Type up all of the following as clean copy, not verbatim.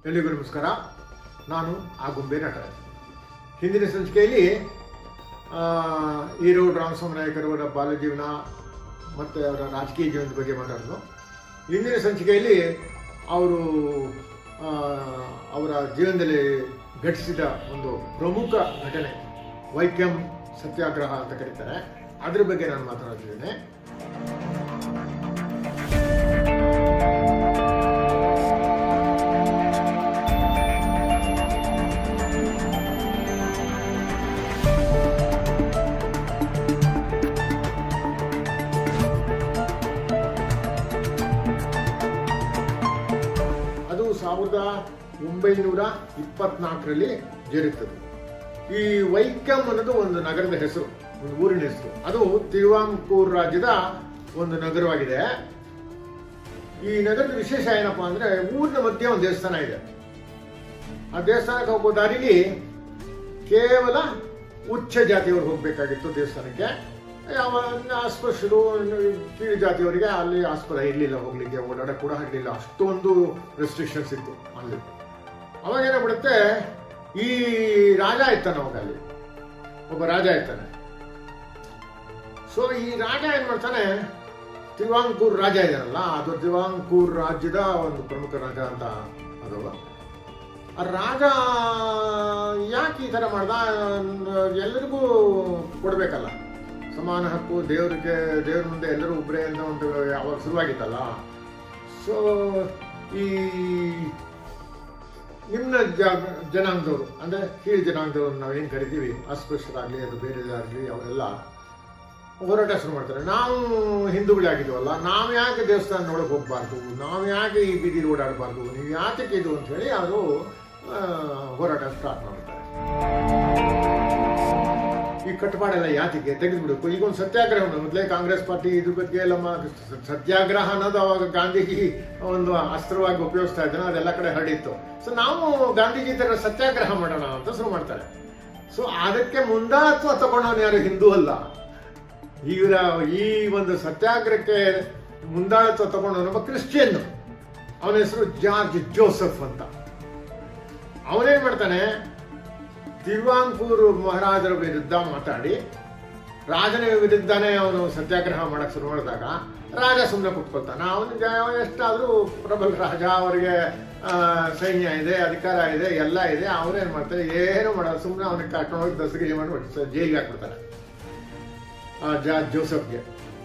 ಎಲ್ಲಿಗೂ ನಮಸ್ಕಾರ. ನಾನು ಆಗುಂಬೆ ನಟರಾಜ್. ಹಿಂದಿನ ಸಂಚಿಕೆಯಲ್ಲಿ ಈರೋಡ್ ರಾಮಸ್ವಾಮಿ ನಾಯಕರವರ ಬಾಲ್ಯಜೀವನ ಮತ್ತು ಅವರ ರಾಜಕೀಯ ಜೀವನದ ಬಗ್ಗೆ ಮಾತಾಡಿದ್ರು. ಇಂದಿನ ಸಂಚಿಕೆಯಲ್ಲಿ ಅವರು ಅವರ ಜೀವನದಲ್ಲಿ ಘಟಿಸಿದ ಒಂದು ಪ್ರಮುಖ ಘಟನೆ ವೈಕಂ ಸತ್ಯಾಗ್ರಹ ಅಂತ ಕರೀತಾರೆ, ಅದ್ರ ಬಗ್ಗೆ ನಾನು ಮಾತನಾಡ್ತಿದ್ದೇನೆ. ಅದು 1924ರಲ್ಲಿ ಜರುಗುತ್ತದೆ. ಈ ವೈಕಂ ಅನ್ನೋದು ಒಂದು ನಗರದ ಹೆಸರು, ಒಂದು ಊರಿನ ಹೆಸರು. ಅದು ತಿರುವಾಂಕೂರು ರಾಜ್ಯದ ಒಂದು ನಗರವಾಗಿದೆ. ಈ ನಗರದ ವಿಶೇಷ ಏನಪ್ಪಾ ಅಂದ್ರೆ, ಊರಿನ ಮಧ್ಯೆ ಒಂದು ದೇವಸ್ಥಾನ ಇದೆ. ಆ ದೇವಸ್ಥಾನಕ್ಕೆ ಹೋಗೋ ದಾರಿಲಿ ಕೇವಲ ಉಚ್ಚ ಜಾತಿಯವರು ಹೋಗ್ಬೇಕಾಗಿತ್ತು ದೇವಸ್ಥಾನಕ್ಕೆ. ಯಾವ ಅಸ್ಪೃಶ್ಯರು, ಕೀಳು ಜಾತಿಯವರಿಗೆ ಅಲ್ಲಿ ಆಸ್ಪದ ಇರಲಿಲ್ಲ, ಹೋಗ್ಲಿಕ್ಕೆ ಓಡಾಡಕ್ಕೆ ಕೂಡ ಆಗಲಿಲ್ಲ. ಅಷ್ಟೊಂದು ರೆಸ್ಟ್ರಿಕ್ಷನ್ಸ್ ಇತ್ತು ಅಲ್ಲಿ. ಅವಾಗ ಏನಾಗ್ಬಿಡುತ್ತೆ, ಈ ರಾಜ ಇರ್ತಾನೆ, ಅವಾಗ ಅಲ್ಲಿ ಒಬ್ಬ ರಾಜ ಇರ್ತಾನೆ. ಸೊ ಈ ರಾಜ ಏನ್ ಮಾಡ್ತಾನೆ, ತಿರುವಾಂಕೂರು ರಾಜ ಇದಾನಲ್ಲ, ಅದು ತಿರುವಾಂಕೂರು ರಾಜ್ಯದ ಒಂದು ಪ್ರಮುಖ ರಾಜ ಅಂತ ಅದು. ಆ ರಾಜ ಯಾಕೆ ಈ ತರ ಮಾಡ್ದ, ಎಲ್ಲರಿಗೂ ಕೊಡ್ಬೇಕಲ್ಲ ಸಮಾನ ಹಕ್ಕು, ದೇವ್ರ ಮುಂದೆ ಎಲ್ಲರೂ ಒಬ್ಬರೇ ಅಂತ ಒಂದು ಯಾವಾಗ ಶುರುವಾಗಿತ್ತಲ್ಲ. ಸೊ ಈ ನಿಮ್ನ ಜನಾಂಗದವರು ಅಂದ್ರೆ ಕೀಳು ಜನಾಂಗದವರು ನಾವೇನು ಕರಿತೀವಿ, ಅಸ್ಪೃಶ್ಯರಾಗಲಿ ಅದು ಬೇರೆದಾಗಲಿ, ಅವರೆಲ್ಲ ಹೋರಾಟ ಶುರು ಮಾಡ್ತಾರೆ. ನಾವು ಹಿಂದೂಗಳಾಗಿದ್ದೀವಲ್ಲ, ನಾವು ಯಾಕೆ ದೇವಸ್ಥಾನ ನೋಡಕ್ ಹೋಗ್ಬಾರ್ದು, ನಾವು ಯಾಕೆ ಈ ಬೀದಿಲಿ ಓಡಾಡಬಾರ್ದು, ನೀವು ಯಾತಕ್ಕೆ ಇದು ಅಂತ ಹೇಳಿ ಅವರು ಹೋರಾಟ ಸ್ಟಾರ್ಟ್ ಮಾಡ್ತಾರೆ. ಈ ಕಟ್ಟಪಾಡೆಲ್ಲ ಯಾತಿಗೆ ತೆಗೆದುಬಿಡಬೇಕು, ಈಗ ಒಂದು ಸತ್ಯಾಗ್ರಹ. ಮೊದಲೇ ಕಾಂಗ್ರೆಸ್ ಪಾರ್ಟಿ ಇದ್ರ ಬಗ್ಗೆ ಎಲ್ಲ ಸತ್ಯಾಗ್ರಹ ಅನ್ನೋದು ಅವಾಗ ಗಾಂಧೀಜಿ ಒಂದು ಅಸ್ತ್ರವಾಗಿ ಉಪಯೋಗಿಸ್ತಾ ಇದ್ದಾನೆ, ಅದೆಲ್ಲ ಕಡೆ ಹರಡಿತ್ತು. ಸೊ ನಾವು ಗಾಂಧೀಜಿ ತರ ಸತ್ಯಾಗ್ರಹ ಮಾಡೋಣ ಅಂತ ಶುರು ಮಾಡ್ತಾರೆ. ಸೊ ಅದಕ್ಕೆ ಮುಂದಾತ್ವ ತಗೊಂಡವನು ಯಾರು ಹಿಂದೂ ಅಲ್ಲ. ಇವರ ಈ ಒಂದು ಸತ್ಯಾಗ್ರಹಕ್ಕೆ ಮುಂದಾಳತ್ವ ತಗೊಂಡವನೊಬ್ಬ ಕ್ರಿಶ್ಚಿಯನ್, ಅವನ ಹೆಸರು ಜಾರ್ಜ್ ಜೋಸೆಫ್ ಅಂತ. ಅವನೇನ್ ಮಾಡ್ತಾನೆ, ತಿರುವಾಂಕೂರು ಮಹಾರಾಜರ ವಿರುದ್ಧ ಮಾತಾಡಿ ರಾಜನ ವಿರುದ್ಧನೇ ಅವನು ಸತ್ಯಾಗ್ರಹ ಮಾಡಕ್ ಶುರು ಮಾಡಿದಾಗ ರಾಜ ಸುಮ್ಮನೆ ಕುತ್ಕೊಳ್ತಾನೆ. ಅವನಿಗೆ ಎಷ್ಟಾದ್ರೂ ಪ್ರಬಲ ರಾಜ, ಅವರಿಗೆ ಸೈನ್ಯ ಇದೆ, ಅಧಿಕಾರ ಇದೆ, ಎಲ್ಲ ಇದೆ. ಅವ್ರೇನ್ ಮಾಡ್ತಾರೆ, ಏನು ಮಾಡೋದು, ಸುಮ್ಮನೆ ಅವನಿಗೆ ಕರ್ಕೊಂಡು ಹೋಗಿ ದಸಗಿರಿ ಮಾಡಿ ಜೈಲಿಗೆ ಹಾಕ್ಬಿಡ್ತಾರೆ ಆ ಜಾರ್ಜ್ ಜೋಸೆಫ್ಗೆ.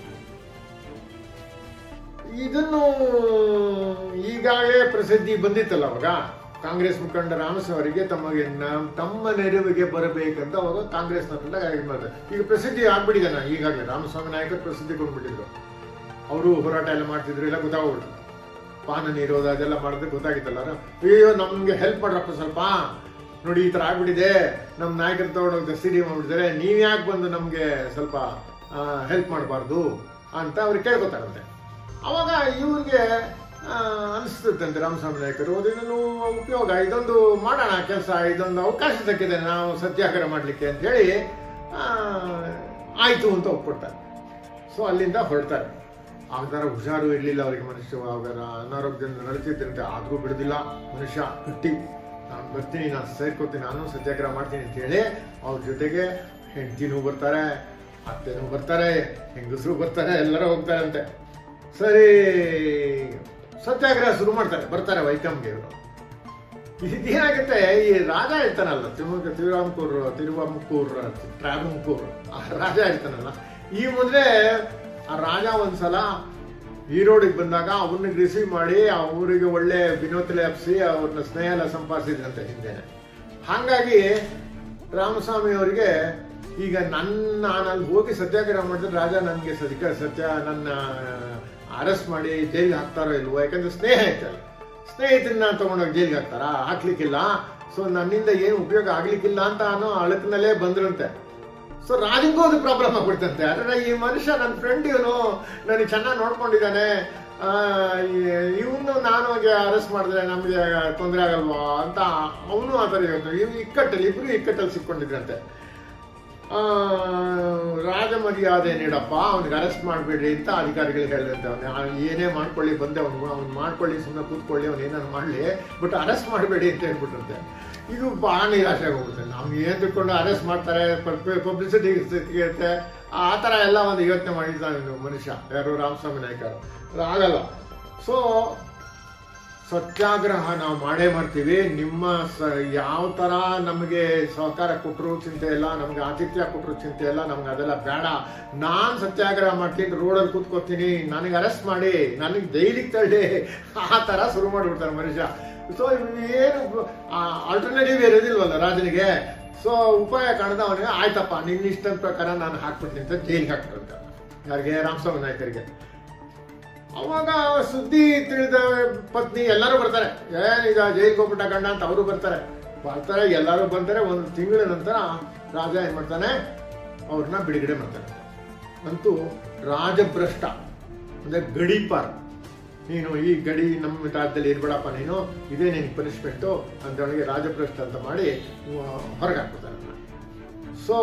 ಇದನ್ನು ಈಗಾಗಲೇ ಪ್ರಸಿದ್ಧಿ ಬಂದಿತ್ತಲ್ಲ ಅವಾಗ. ಕಾಂಗ್ರೆಸ್ ಮುಖಂಡ ರಾಮಸ್ವಾಮಿ ಅವರಿಗೆ ತಮ್ಮ ನೆರವಿಗೆ ಬರಬೇಕಂತ ಅವಾಗ ಕಾಂಗ್ರೆಸ್ನವರೆಲ್ಲ ಇದು ಮಾಡ್ತಾರೆ. ಈಗ ಪ್ರಸಿದ್ಧಿ ಆಗ್ಬಿಟ್ಟಿದ್ದಾನ ಈಗಾಗಲೇ. ರಾಮಸ್ವಾಮಿ ನಾಯಕರು ಪ್ರಸಿದ್ಧಿ ಕೊಂಡ್ಬಿಟ್ಟಿದ್ರು. ಅವರು ಹೋರಾಟ ಎಲ್ಲ ಮಾಡ್ತಿದ್ರು, ಎಲ್ಲ ಗೊತ್ತಾಗ್ಬಿಡ್ತು. ಪಾನ ನಿರೋಧ ಅದೆಲ್ಲ ಮಾಡಿದ್ರೆ ಗೊತ್ತಾಗಿತ್ತಲ್ಲ. ಅಯ್ಯೋ ನಮ್ಗೆ ಹೆಲ್ಪ್ ಮಾಡ್ರಪ್ಪ ಸ್ವಲ್ಪ, ನೋಡಿ ಈ ತರ ಆಗ್ಬಿಟ್ಟಿದೆ, ನಮ್ ನಾಯಕರು ತಗೊಂಡೋಗಿ ದಸ್ತಿರಿ ಮಾಡ್ಬಿಟ್ಟಿದ್ದಾರೆ, ನೀವ್ ಯಾಕೆ ಬಂದು ನಮ್ಗೆ ಸ್ವಲ್ಪ ಹೆಲ್ಪ್ ಮಾಡಬಾರ್ದು ಅಂತ ಅವ್ರಿಗೆ ಕೇಳ್ಕೊತಾರಂತೆ. ಅವಾಗ ಇವ್ರಿಗೆ ಅನಿಸ್ತಂತೆ ರಾಮಸ್ವಾಮಿ ನಾಯಕರು, ಇದನ್ನು ಉಪಯೋಗ, ಇದೊಂದು ಮಾಡೋಣ ಕೆಲಸ, ಇದೊಂದು ಅವಕಾಶ ಸಿಕ್ಕಿದೆ ನಾವು ಸತ್ಯಾಗ್ರಹ ಮಾಡ್ಲಿಕ್ಕೆ ಅಂತ ಹೇಳಿ ಆಯ್ತು ಅಂತ ಒಪ್ಕೊಡ್ತಾರೆ. ಸೊ ಅಲ್ಲಿಂದ ಹೊರಡ್ತಾರೆ. ಆ ಥರ ಹುಷಾರು ಇರಲಿಲ್ಲ ಅವರಿಗೆ, ಮನುಷ್ಯ ಅವರ ಅನಾರೋಗ್ಯದಿಂದ ನಡೀತಿದ್ದಂತೆ. ಆದ್ರೂ ಬಿಡುದಿಲ್ಲ ಮನುಷ್ಯ, ಗಟ್ಟಿ, ನಾನು ಬರ್ತೀನಿ, ನಾನು ಸೇರ್ಕೋತೀನಿ, ನಾನು ಸತ್ಯಾಗ್ರಹ ಮಾಡ್ತೀನಿ ಅಂತ ಹೇಳಿ ಅವ್ರ ಜೊತೆಗೆ ಹೆಂಡತಿನೂ ಬರ್ತಾರೆ, ಅತ್ತೆನೂ ಬರ್ತಾರೆ, ಹೆಂಗಸರು ಬರ್ತಾರೆ, ಎಲ್ಲರೂ ಹೋಗ್ತಾರೆ ಅಂತೆ. ಸರಿ, ಸತ್ಯಾಗ್ರಹ ಶುರು ಮಾಡ್ತಾರೆ, ಬರ್ತಾರೆ ವೈಕಂಗೆ ಇವರು. ಇದೇನಾಗುತ್ತೆ, ಈ ರಾಜ ಇರ್ತಾನಲ್ಲ, ತಿರುವಾಂಕೂರು ಆ ರಾಜ ಇರ್ತಾನಲ್ಲ, ಈ ಮೊದಲೇ ಆ ರಾಜ ಒಂದ್ಸಲ ಈರೋಡಿಗೆ ಬಂದಾಗ ಅವ್ರನ್ನ ರಿಸೀವ್ ಮಾಡಿ ಅವರಿಗೆ ಒಳ್ಳೆ ವಿನೋತಲೆ ಹಬ್ಸಿ ಅವ್ರನ್ನ ಸ್ನೇಹ ಎಲ್ಲ ಸಂಪಾದಿಸಿದ್ರಂತೆ ಹಿಂದೆನೆ. ಹಾಗಾಗಿ ರಾಮಸ್ವಾಮಿ ಅವರಿಗೆ ಈಗ ನಾನಲ್ಲಿ ಹೋಗಿ ಸತ್ಯಾಗ್ರಹ ಮಾಡಿದ್ರೆ ರಾಜ ನನಗೆ ನನ್ನ ಅರೆಸ್ಟ್ ಮಾಡಿ ಜೈಲಿಗೆ ಹಾಕ್ತಾರೋ ಇಲ್ವೋ, ಯಾಕಂದ್ರೆ ಸ್ನೇಹ ಐತಲ್ಲ, ಸ್ನೇಹಿತರನ್ನ ತಗೊಂಡೋಗಿ ಜೈಲಿಗೆ ಹಾಕ್ತಾರ, ಹಾಕ್ಲಿಕ್ಕಿಲ್ಲ. ಸೊ ನನ್ನಿಂದ ಏನು ಉಪಯೋಗ ಆಗ್ಲಿಕ್ಕಿಲ್ಲ ಅಂತ ಅನ್ನೋ ಅಳಕಿನಲ್ಲೇ ಬಂದ್ರಂತೆ. ಸೊ ರಾಜಂಗೂ ಅದು ಪ್ರಾಬ್ಲಮ್ ಆಗ್ಬಿಡ್ತಂತೆ. ಆದ್ರೆ ಈ ಮನುಷ್ಯ ನನ್ನ ಫ್ರೆಂಡ್, ಇವನು ನನಗೆ ಚೆನ್ನಾಗಿ ನೋಡ್ಕೊಂಡಿದ್ದಾನೆ, ಇವನು ನಾನು ಅರೆಸ್ಟ್ ಮಾಡಿದ್ರೆ ನಮ್ಗೆ ತೊಂದರೆ ಆಗಲ್ವಾ ಅಂತ ಅವನು ಆ ಥರ ಇವ್ನು ಇಕ್ಕಟ್ಟಲ್ಲಿ, ಇಬ್ರು ಇಕ್ಕಟ್ಟಲ್ಲಿ ಸಿಕ್ಕೊಂಡಿದ್ರಂತೆ. ರಾಜ ಮರ್ಯಾದೆ ನೀಡಪ್ಪ, ಅವ್ನಿಗೆ ಅರೆಸ್ಟ್ ಮಾಡಬೇಡ್ರಿ ಅಂತ ಅಧಿಕಾರಿಗಳಿಗೆ ಹೇಳಿದಂತೆ. ಅವನು ಏನೇ ಮಾಡ್ಕೊಳ್ಳಿ, ಬಂದೆ ಅವ್ನು ಮಾಡ್ಕೊಳ್ಳಿ, ಸುಮ್ಮನೆ ಕೂತ್ಕೊಳ್ಳಿ, ಅವ್ನು ಏನಾರು ಮಾಡಲಿ, ಬಟ್ ಅರೆಸ್ಟ್ ಮಾಡಬೇಡಿ ಅಂತ ಹೇಳ್ಬಿಟ್ಟಿರುತ್ತೆ. ಇದು ಭಾಳ ನಿರಾಶೆ ಆಗೋಗುತ್ತೆ. ನಮ್ಗೆ ಏನು ತಿಳ್ಕೊಂಡು ಅರೆಸ್ಟ್ ಮಾಡ್ತಾರೆ, ಪಬ್ಲಿಸಿಟಿ ಸಿಗುತ್ತೆ, ಆ ಥರ ಎಲ್ಲ ಒಂದು ಯೋಚನೆ ಮಾಡಿದ್ದಾನೆ ಮನುಷ್ಯ, ಯಾರು ರಾಮಸ್ವಾಮಿ ನಾಯ್ಕರು. ಆಗಲ್ಲ. ಸೊ ಸತ್ಯಾಗ್ರಹ ನಾವು ಮಾಡೇ ಮಾಡ್ತೀವಿ. ನಿಮ್ಮ ಯಾವ ಥರ ನಮಗೆ ಸಹಕಾರ ಕೊಟ್ಟರು ಚಿಂತೆ ಇಲ್ಲ, ನಮ್ಗೆ ಆತಿಥ್ಯ ಕೊಟ್ಟರು ಚಿಂತೆ ಇಲ್ಲ, ನಮ್ಗೆ ಅದೆಲ್ಲ ಬೇಡ. ನಾನು ಸತ್ಯಾಗ್ರಹ ಮಾಡ್ತೀನಿ, ರೋಡಲ್ಲಿ ಕೂತ್ಕೋತೀನಿ, ನನಗೆ ಅರೆಸ್ಟ್ ಮಾಡಿ, ನನಗೆ ಜೈಲಿಗೆ ತಳ್ಳಿ, ಆ ಥರ ಶುರು ಮಾಡಿಬಿಡ್ತಾರೆ ಮನುಷ್ಯ. ಸೊ ಏನು ಆಲ್ಟರ್ನೇಟಿವ್ ಇರೋದಿಲ್ವಲ್ಲ ರಾಜನಿಗೆ. ಸೊ ಉಪಾಯ ಕಾಣದ ಅವನಿಗೆ ಆಯ್ತಪ್ಪ ನಿನ್ನ ಇಷ್ಟದ ಪ್ರಕಾರ ನಾನು ಹಾಕ್ಬಿಡ್ತೀನಿ ಅಂತ ಜೈಲಿಗೆ ಹಾಕ್ಬಿಡ್ತಾರೆ. ಯಾರಿಗೆ? ರಾಮಸ್ವಾಮಿ ನಾಯ್ಕರಿಗೆ. ಅವಾಗ ಸುದ್ದಿ ತಿಳಿದ ಪತ್ನಿ ಎಲ್ಲರೂ ಬರ್ತಾರೆ. ಏನೀಗ ಜೈಲಿಗೆ ಹೋಗ್ಬಿಟ್ಟ ಗಂಡ ಅಂತ ಅವರು ಬರ್ತಾರೆ. ಎಲ್ಲರೂ ಬರ್ತಾರೆ. ಒಂದು ತಿಂಗಳ ನಂತರ ರಾಜ ಏನ್ ಮಾಡ್ತಾನೆ, ಅವ್ರನ್ನ ಬಿಡುಗಡೆ ಮಾಡ್ತಾನೆ. ಅಂತೂ ರಾಜಭ್ರಷ್ಟ ಅಂದ್ರೆ ಗಡೀಪಾರ್, ನೀನು ಈ ಗಡಿ ನಮ್ಮ ರಾಜ್ಯದಲ್ಲಿ ಇರ್ಬೇಡಪ್ಪ, ನೀನು ಇದೇ ನಿನಗೆ ಪನಿಷ್ಮೆಂಟು ಅಂತವನಿಗೆ ರಾಜಭ್ರಷ್ಟ ಅಂತ ಮಾಡಿ ಹೊರಗೆ ಹಾಕ್ಬಿಡ್ತಾನೆ. ಸೊ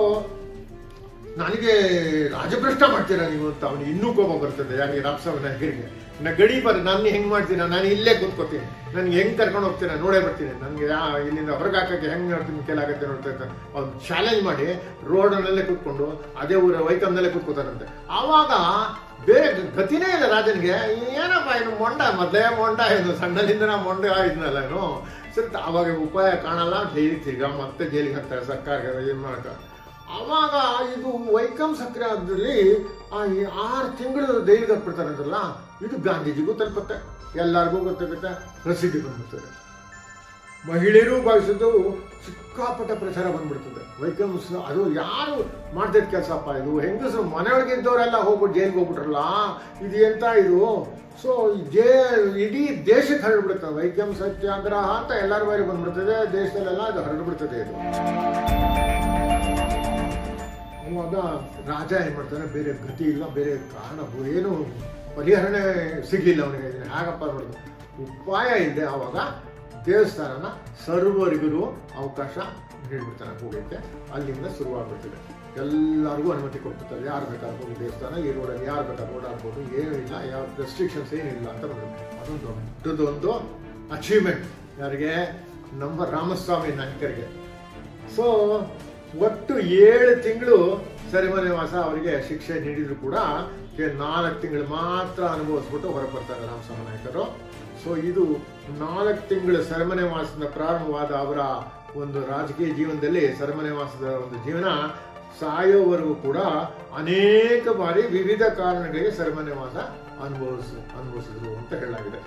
ನನಗೆ ರಾಜಭ್ರಷ್ಟ ಮಾಡ್ತೀರಾ ನೀವು ಅಂತ ಅವನಿಗೆ ಇನ್ನೂ ಕೋಪ ಬರ್ತದೆ. ಯಾರಿಗೆ? ರಾಮಸ್ವಾಮಿ ನಾಯ್ಕರಿಗೆ. ಗಡಿ ನನ್ನ ಹೆಂಗ್ ಮಾಡ್ತೀನ, ನಾನು ಇಲ್ಲೇ ಕೂತ್ಕೋತೀನಿ, ನನ್ಗೆ ಹೆಂಗ್ ಕರ್ಕೊಂಡು ಹೋಗ್ತೀನ ನೋಡೇ ಬರ್ತೀನಿ, ನನಗೆ ಇಲ್ಲಿಂದ ಹೊರಗೆ ಹಾಕಕ್ಕೆ ಹೆಂಗ್ ನೋಡ್ತೀನಿ ಕೇಳಾಗತ್ತೆ ನೋಡ್ತಾ ಇರ್ತಾನೆ. ಅವ್ನು ಚಾಲೆಂಜ್ ಮಾಡಿ ರೋಡ್ನಲ್ಲೇ ಕೂತ್ಕೊಂಡು ಅದೇ ಊರ ವೈಕಮ್ನಲ್ಲೇ ಕೂತ್ಕೋತಾರಂತೆ. ಆವಾಗ ಬೇರೆ ಗತಿನೇ ಇಲ್ಲ ರಾಜನಿಗೆ. ಏನಪ್ಪ ಇನ್ನು ಮೊಂಡ, ಮೊದಲೇ ಮೊಂಡ, ಇದು ಸಣ್ಣದಿಂದ ನಾ ಮೊಂಡ ಇದ್ನಲ್ಲ ಏನು ಸರಿ. ಅವಾಗ ಉಪಾಯ ಕಾಣಲ್ಲ, ಜೈಲಿಗೆ ತಿರ್ಗಾ ಮತ್ತೆ ಜೈಲಿಗೆ ಹಾಕ್ತಾರೆ ಸರ್ಕಾರ ಏನ್ ಮಾಡಕ. ಅವಾಗ ಇದು ವೈಕಂ ಸತ್ಯಾಗ್ರಹದಲ್ಲಿ 6 ತಿಂಗಳು ಜೈಲಿಗೆ ಹಾಕ್ಬಿಡ್ತಾರಂತಲ್ಲ, ಇದು ಗಾಂಧೀಜಿಗೂ ತಲುಪುತ್ತೆ, ಎಲ್ಲರಿಗೂ ಗೊತ್ತಾಗುತ್ತೆ, ಪ್ರಸಿದ್ಧಿ ಬಂದ್ಬಿಡ್ತದೆ. ಮಹಿಳೆಯರು ಭಾವಿಸಿದ್ದು ಸಿಕ್ಕಾಪಟ್ಟ ಪ್ರಚಾರ ಬಂದ್ಬಿಡ್ತದೆ. ವೈಕಂ ಅದು ಯಾರು ಮಾಡ್ತಿದ್ದ ಕೆಲಸಪ್ಪ ಇದು, ಹೆಂಗಸರು ಮನೆಯೊಳಗೆ ಇದ್ದವರೆಲ್ಲ ಹೋಗ್ಬಿಟ್ಟು ಜೈಲಿಗೆ ಹೋಗ್ಬಿಟ್ರಲ್ಲ, ಇದು ಎಂತ ಇದು. ಸೊ ಇಡೀ ದೇಶಕ್ಕೆ ಹರಡ್ಬಿಡ್ತದೆ ವೈಕಂ ಸತ್ಯಾಗ್ರಹ ಅಂತ, ಎಲ್ಲರ ಬಾರಿ ಬಂದ್ಬಿಡ್ತದೆ, ದೇಶದಲ್ಲೆಲ್ಲ ಅದು ಹರಡ್ಬಿಡ್ತದೆ ಇದು. ಅವಾಗ ರಾಜ ಏನ್ ಮಾಡ್ತಾನೆ, ಬೇರೆ ಗತಿ ಇಲ್ಲ, ಬೇರೆ ಕಾರಣ ಏನು ಪರಿಹರಣೆ ಸಿಗ್ಲಿಲ್ಲ ಅವನಿಗೆ. ಹೇಗಪ್ಪ ನೋಡಿದ್ರು ಉಪಾಯ ಇದೆ. ಆವಾಗ ದೇವಸ್ಥಾನನ ಸರ್ವರಿಗೂ ಅವಕಾಶ ನೀಡ್ಬಿಡ್ತಾನೆ ಹೋಗಕ್ಕೆ. ಅಲ್ಲಿಂದ ಶುರುವಾಗ್ಬಿಡ್ತದೆ. ಎಲ್ಲರಿಗೂ ಅನುಮತಿ ಕೊಡ್ಬಿಡ್ತಾರೆ, ಯಾರು ಬೇಕಾದ್ರೂ ಹೋಗಿ ದೇವಸ್ಥಾನ, ಈ ರೋಡಲ್ಲಿ ಯಾರು ಬೇಕಾದ್ರೂ ಓಡಾಡ್ಬೋದು, ಏನೂ ಇಲ್ಲ, ಯಾವ ರೆಸ್ಟ್ರಿಕ್ಷನ್ಸ್ ಏನಿಲ್ಲ ಅಂತ ಬಂದ್ರು. ಅದೊಂದು ದೊಡ್ಡದೊಂದು ಅಚೀವ್ಮೆಂಟ್ ಯಾರಿಗೆ? ನಮ್ಮ ರಾಮಸ್ವಾಮಿ ನಾಯ್ಕರಿಗೆ. ಸೊ ಒಟ್ಟು 7 ತಿಂಗಳು ಸೆರೆಮನೆ ವಾಸ ಅವರಿಗೆ ಶಿಕ್ಷೆ ನೀಡಿದ್ರು ಕೂಡ 4 ತಿಂಗಳು ಮಾತ್ರ ಅನುಭವಿಸ್ಬಿಟ್ಟು ಹೊರಗೆ ಬರ್ತಾರೆ ರಾಮಸ್ವಾಮಿ ನಾಯ್ಕರು. ಸೊ ಇದು 4 ತಿಂಗಳ ಸೆರೆಮನೆ ವಾಸದ ಪ್ರಾರಂಭವಾದ ಅವರ ಒಂದು ರಾಜಕೀಯ ಜೀವನದಲ್ಲಿ ಸೆರೆಮನೆ ವಾಸದ ಒಂದು ಜೀವನ ಸಾಯೋವರೆಗೂ ಕೂಡ ಅನೇಕ ಬಾರಿ ವಿವಿಧ ಕಾರಣಗಳಿಗೆ ಸೆರೆಮನೆ ವಾಸ ಅನುಭವಿಸಿದ್ರು ಅಂತ ಹೇಳಲಾಗಿದೆ.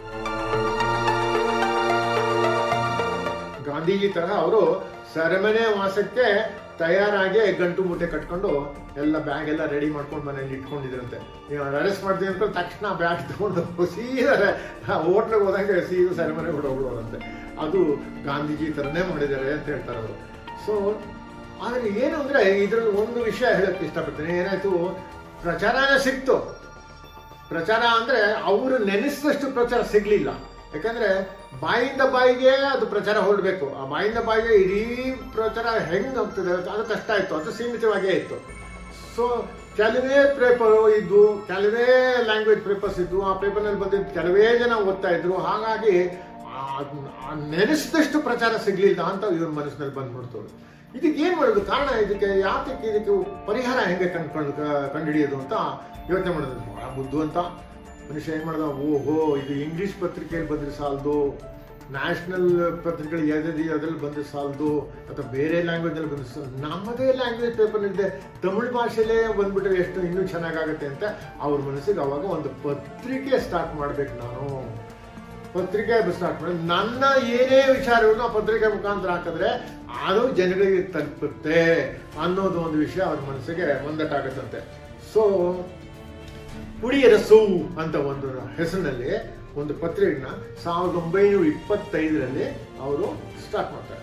ಗಾಂಧೀಜಿ ತರಹ ಅವರು ಸೆರೆಮನೆ ವಾಸಕ್ಕೆ ತಯಾರಾಗಿ ಗಂಟು ಮೂಟೆ ಕಟ್ಕೊಂಡು ಎಲ್ಲ ಬ್ಯಾಗ್ ಎಲ್ಲ ರೆಡಿ ಮಾಡ್ಕೊಂಡು ಮನೇಲಿ ಇಟ್ಕೊಂಡಿದ್ರಂತೆ. ಅರೆಸ್ಟ್ ಮಾಡ್ತೀವಿ ಅಂತ ತಕ್ಷಣ ಬ್ಯಾಗ್ ತಗೊಂಡು ಸೀದಾ ಹೋಟ್ಲಿಗೆ ಹೋದಾಗ ಸೀದಾ ಸೆರೆಮನೆ ಹೊರಡೋಗ್ಬಿಡೋರಂತೆ. ಅದು ಗಾಂಧೀಜಿ ತರನೇ ಮಾಡಿದ್ದಾರೆ ಅಂತ ಹೇಳ್ತಾರೆ ಅವರು. ಸೊ ಆದ್ರೆ ಏನು ಅಂದ್ರೆ ಇದ್ರಲ್ಲಿ ಒಂದು ವಿಷಯ ಹೇಳಕ್ ಇಷ್ಟಪಡ್ತೀನಿ. ಏನಾಯ್ತು, ಪ್ರಚಾರನೇ ಸಿಕ್ತು. ಪ್ರಚಾರ ಅಂದ್ರೆ ಅವರು ನೆನೆಸಿದಷ್ಟು ಪ್ರಚಾರ ಸಿಗ್ಲಿಲ್ಲ. ಯಾಕಂದ್ರೆ ಬಾಯಿಂದ ಬಾಯಿಗೆ ಅದು ಪ್ರಚಾರ ಹೊರಡಬೇಕು. ಆ ಬಾಯಿಂದ ಬಾಯಿಗೆ ಇಡೀ ಪ್ರಚಾರ ಹೆಂಗ್ ಹೋಗ್ತದೆ ಅದು ಕಷ್ಟ ಆಯ್ತು, ಅದು ಸೀಮಿತವಾಗೇ ಇತ್ತು. ಸೊ ಕೆಲವೇ ಪೇಪರ್ ಇದ್ದು, ಕೆಲವೇ ಲ್ಯಾಂಗ್ವೇಜ್ ಪೇಪರ್ಸ್ ಇದ್ದು, ಆ ಪೇಪರ್ನಲ್ಲಿ ಬಂದಿದ್ದು ಕೆಲವೇ ಜನ ಓದ್ತಾ ಇದ್ರು. ಹಾಗಾಗಿ ನೆನೆಸಿದಷ್ಟು ಪ್ರಚಾರ ಸಿಗ್ಲಿಲ್ಲ ಅಂತ ಇವ್ರ ಮನಸ್ಸಿನಲ್ಲಿ ಬಂದ್ಬಿಡ್ತು. ಇದಕ್ಕೆ ಏನ್ ಮಾಡೋದು, ಕಾರಣ ಇದಕ್ಕೆ ಯಾತಕ್ಕೆ, ಇದಕ್ಕೆ ಪರಿಹಾರ ಹೆಂಗೆ ಕಂಡುಹಿಡಿಯೋದು ಅಂತ ಯೋಚನೆ ಮಾಡೋದು. ಬಹಳ ಬುದ್ಧಿವಂತ ಮನುಷ್ಯ ಏನ್ ಮಾಡ್ದ, ಓಹೋ ಇದು ಇಂಗ್ಲಿಷ್ ಪತ್ರಿಕೆಯಲ್ಲಿ ಬಂದ್ರೆ ಸಾಲದು, ನ್ಯಾಷನಲ್ ಪತ್ರಿಕೆಗಳು ಯಾವ್ದು ಅದ್ರಲ್ಲಿ ಬಂದ್ರೆ ಸಾಲದು, ಅಥವಾ ಬೇರೆ ಲ್ಯಾಂಗ್ವೇಜ್ ಅಲ್ಲಿ ಬಂದ್ರೆ ಸಾಲದು, ನಮ್ಮದೇ ಲ್ಯಾಂಗ್ವೇಜ್ ಪೇಪರ್ ಇದೆ, ತಮಿಳು ಭಾಷೆಲೇ ಬಂದ್ಬಿಟ್ರೆ ಎಷ್ಟು ಇನ್ನೂ ಚೆನ್ನಾಗಾಗತ್ತೆ ಅಂತ ಅವ್ರ ಮನಸ್ಸಿಗೆ ಅವಾಗ ಒಂದು ಪತ್ರಿಕೆ ಸ್ಟಾರ್ಟ್ ಮಾಡ್ಬೇಕು. ನಾನು ಪತ್ರಿಕೆ ಸ್ಟಾರ್ಟ್ ಮಾಡಿ ನನ್ನ ಏನೇ ವಿಚಾರಗಳನ್ನು ಆ ಪತ್ರಿಕೆ ಮುಖಾಂತರ ಹಾಕಿದ್ರೆ ಅದು ಜನಗಳಿಗೆ ತಲುಪುತ್ತೆ ಅನ್ನೋದು ಒಂದು ವಿಷಯ ಅವ್ರ ಮನಸ್ಸಿಗೆ ಮಂದಟ್ಟಾಗತ್ತಂತೆ. ಸೊ ಪುಡಿಯರಸು ಅಂತ ಒಂದು ಹೆಸರಿನಲ್ಲಿ ಒಂದು ಪತ್ರಿಕೆನ 1925ರಲ್ಲಿ ಅವರು ಸ್ಟಾರ್ಟ್ ಮಾಡ್ತಾರೆ.